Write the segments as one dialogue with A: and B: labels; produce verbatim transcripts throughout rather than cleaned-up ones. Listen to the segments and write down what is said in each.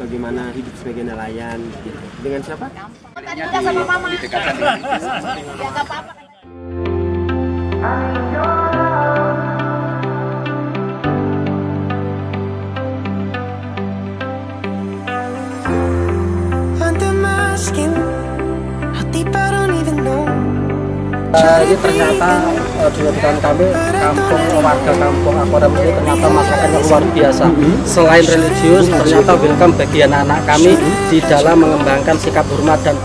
A: bagaimana hidup sebagai nelayan gitu. Dengan siapa?
B: Udah sama mama. Ya enggak apa-apa.
A: Uh, ini ternyata uh, di lingkungan kami, kampung warga kampung Akorem ini ternyata masyarakatnya luar biasa. Selain religius, ternyata welcome bagi anak-anak kami di dalam mengembangkan sikap hormat dan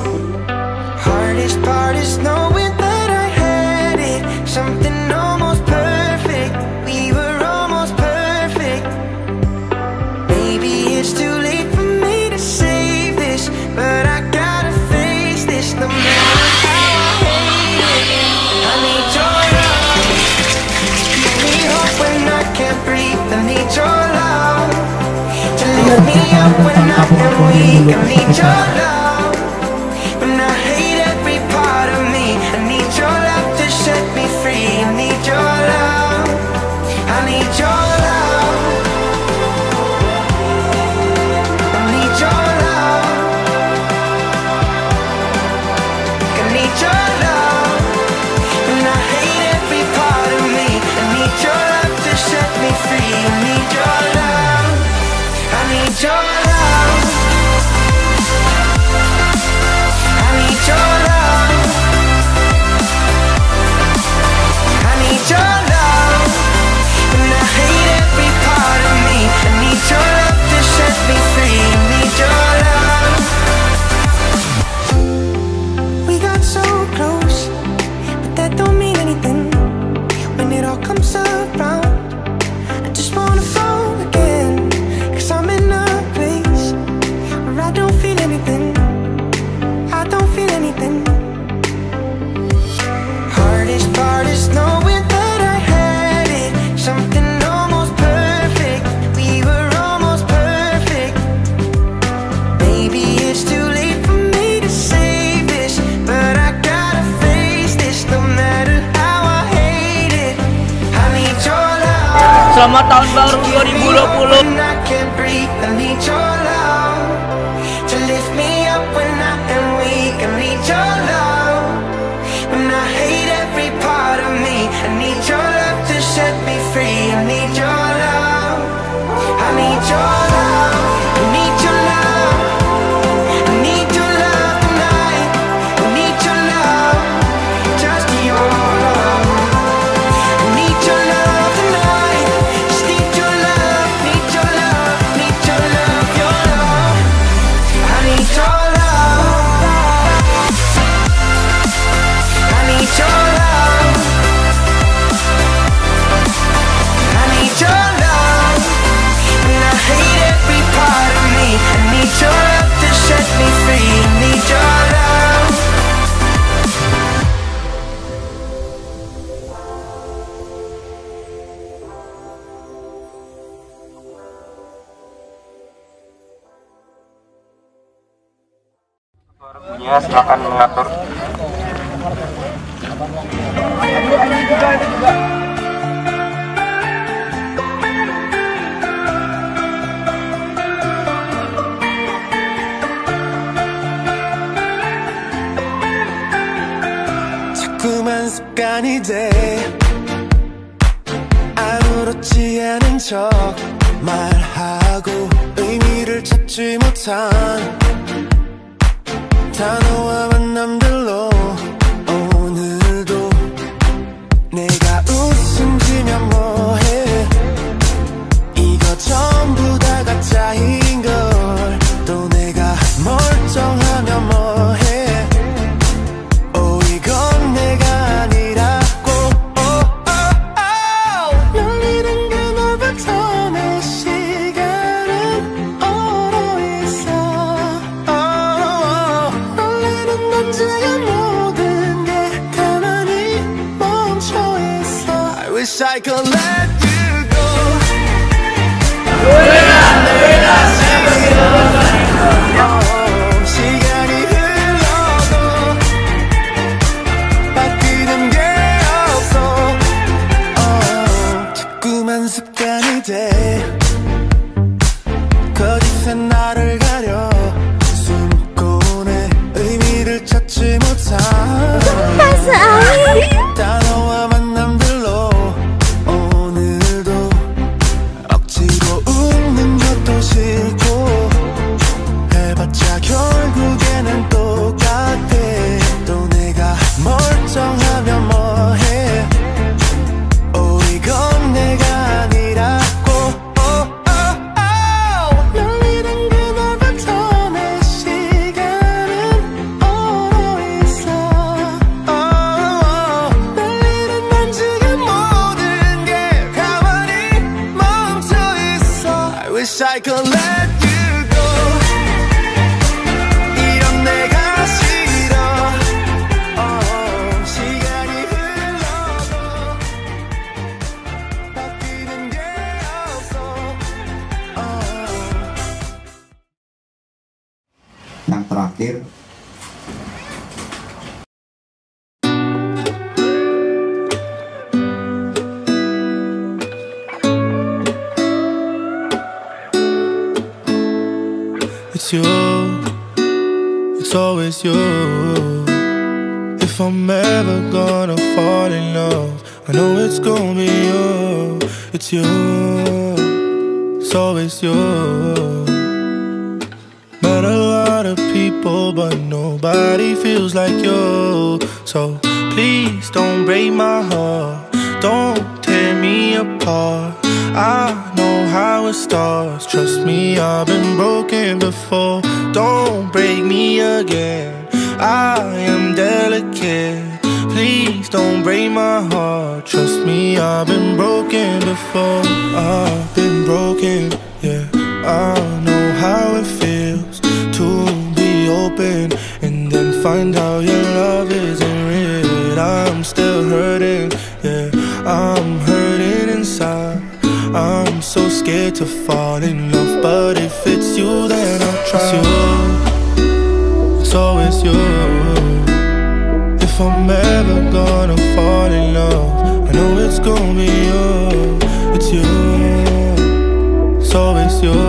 C: Selamat tahun baru dua ribu dua puluh.
D: Ya, silakan mengatur.
E: 자꾸만 습관이 돼 아무렇지 않은 척 말하고 의미를 찾지 못한 단어와 만남들로 오늘도 내가 웃음 지면 뭐해 이거 전부 다 가짜인 걸 또 내가 멀쩡하면 뭐해 오 이건 내가 아니라고 열리는 그 넓은 내 시간은 얼어 있어 언제야 모든 게 가만히 멈춰 있어 I wish I could let you go 시간이 흘러도 바뀌는 게 없어 자꾸만 습관이 돼 거짓 곳에 나를 가려 숨고 내 의미를 찾지 못한 단어와 만남들로 오늘도 억지로 웃는 것도 싫고 해봤자 결국에는 똑같아. 또 내가 멀쩡하면 뭐해. 오 이건 내가 아니라고. 열리는 그날부터 내 시간은 얼어 있어. 열리는 난 지금 모든 게 가만히 멈춰 있어. I wish I could let you go. 이런 내가 싫어. 시간이 흘러도 바뀌는 게 없어.
F: Yang terakhir,
E: it's you, it's always you. If I'm ever gonna fall in love, I know it's gonna be you. It's you, it's always you. Met a lot of people, but nobody feels like you. So please don't break my heart, don't tear me apart. I know how it starts, trust me, I've been broken before. Don't break me again, I am delicate. Please don't break my heart, trust me, I've been broken before. I've been broken, yeah, I know how it feels to be open and then find out your love isn't real. I'm still hurting, yeah, I'm hurting inside. I'm so scared to fall in love, but if it's you, then I'll try. It's you, it's always you. If I'm ever gonna fall in love, I know it's gonna be you. It's you, it's always you.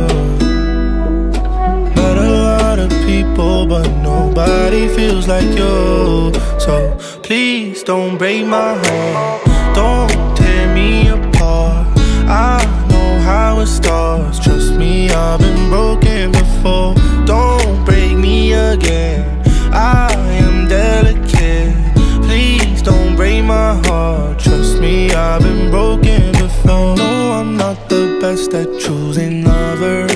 E: Met a lot of people, but nobody feels like you. So please don't break my heart, don't tear me apart. I know how it starts, trust me, I've been broken before. Don't break me again, I am delicate. Please don't break my heart, trust me, I've been broken before. No, I'm not the best at choosing lovers.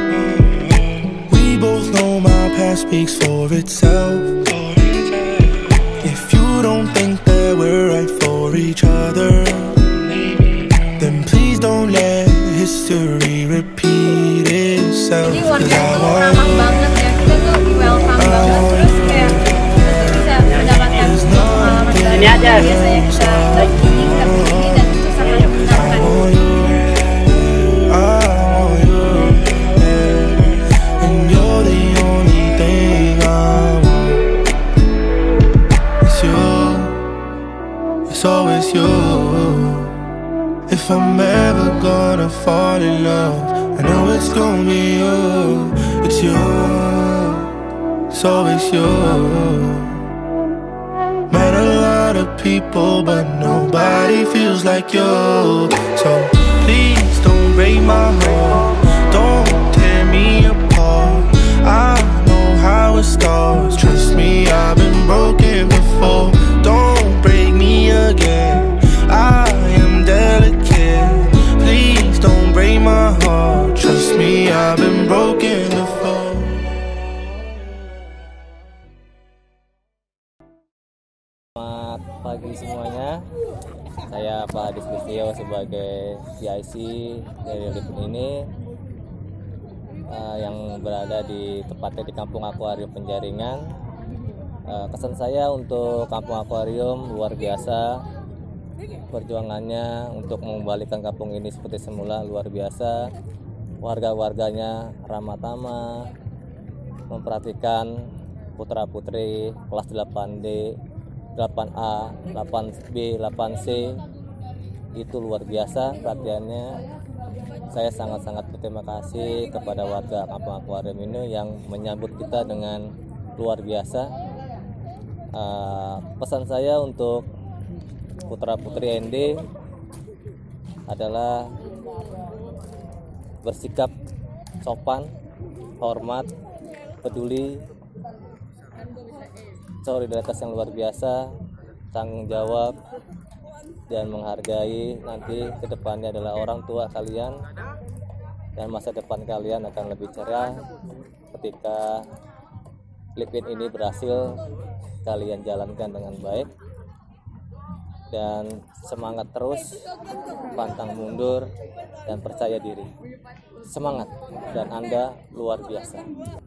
E: We both know my past speaks for itself. If you don't think that we're right for each other, then please don't let history repeat itself.
B: Jadi warga itu ramah banget ya, kita tuh welcome banget, terus kayak kita bisa mendapatkan pengalaman baru. Biasanya kita lagi nggak begini dan itu sangat menyenangkan.
E: And you're the only thing I want. It's you, it's always you. If I'm ever gonna fall in love, I know it's gonna be you. It's you, it's always you. Met a lot of people, but nobody feels like you. So please don't break my heart, don't tear me apart. I know how it starts, trust me, I've been broken before. Don't break me again, I am delicate. Please don't break my heart, trust me, I've been broken before.
G: Selamat pagi semuanya, saya Pak Dislistio sebagai C I C dari Lipin ini uh, yang berada di tepatnya di Kampung Akuarium Penjaringan. Uh, kesan saya untuk Kampung Akuarium luar biasa, perjuangannya untuk mengembalikan kampung ini seperti semula luar biasa. Warga-warganya ramah tamah, memperhatikan putra-putri kelas delapan D, delapan A, delapan B, delapan C, itu luar biasa perhatiannya. saya sangat-sangat berterima kasih kepada warga Kampung Akuarium ini yang menyambut kita dengan luar biasa. Uh, pesan saya untuk putra-putri N D adalah bersikap sopan, hormat, peduli, solidaritas yang luar biasa, tanggung jawab, dan menghargai. Nanti kedepannya adalah orang tua kalian, dan masa depan kalian akan lebih cerah ketika Lipin ini berhasil kalian jalankan dengan baik. Dan semangat terus, pantang mundur, dan percaya diri. Semangat, dan Anda luar biasa.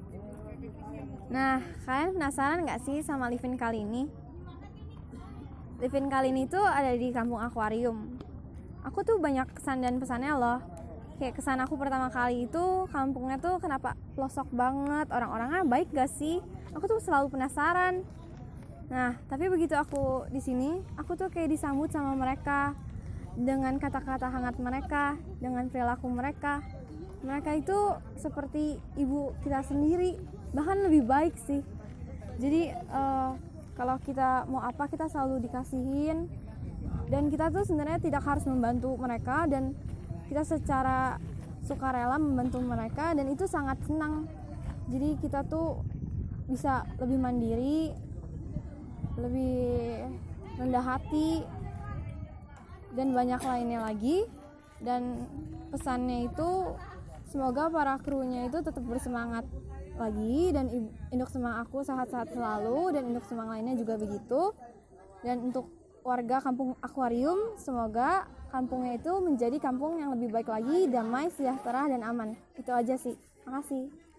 B: Nah, kalian penasaran nggak sih sama Livin kali ini? Livin kali ini tuh ada di Kampung Akuarium. Aku tuh banyak kesan dan pesannya loh. Kayak kesan aku pertama kali itu, kampungnya tuh kenapa pelosok banget, orang-orangnya baik gak sih? Aku tuh selalu penasaran. Nah, tapi begitu aku di sini, aku tuh kayak disambut sama mereka dengan kata-kata hangat mereka, dengan perilaku mereka. Mereka itu seperti ibu kita sendiri, bahkan lebih baik sih. Jadi uh, kalau kita mau apa, kita selalu dikasihin, dan kita tuh sebenarnya tidak harus membantu mereka, dan kita secara sukarela membantu mereka, dan itu sangat senang. Jadi kita tuh bisa lebih mandiri, lebih rendah hati, dan banyak lainnya lagi. Dan pesannya itu semoga para krunya itu tetap bersemangat lagi, dan induk semang aku sehat-sehat selalu, dan induk semang lainnya juga begitu. Dan untuk warga Kampung Akuarium, semoga kampungnya itu menjadi kampung yang lebih baik lagi, damai, sejahtera, dan aman. Itu aja sih. Makasih.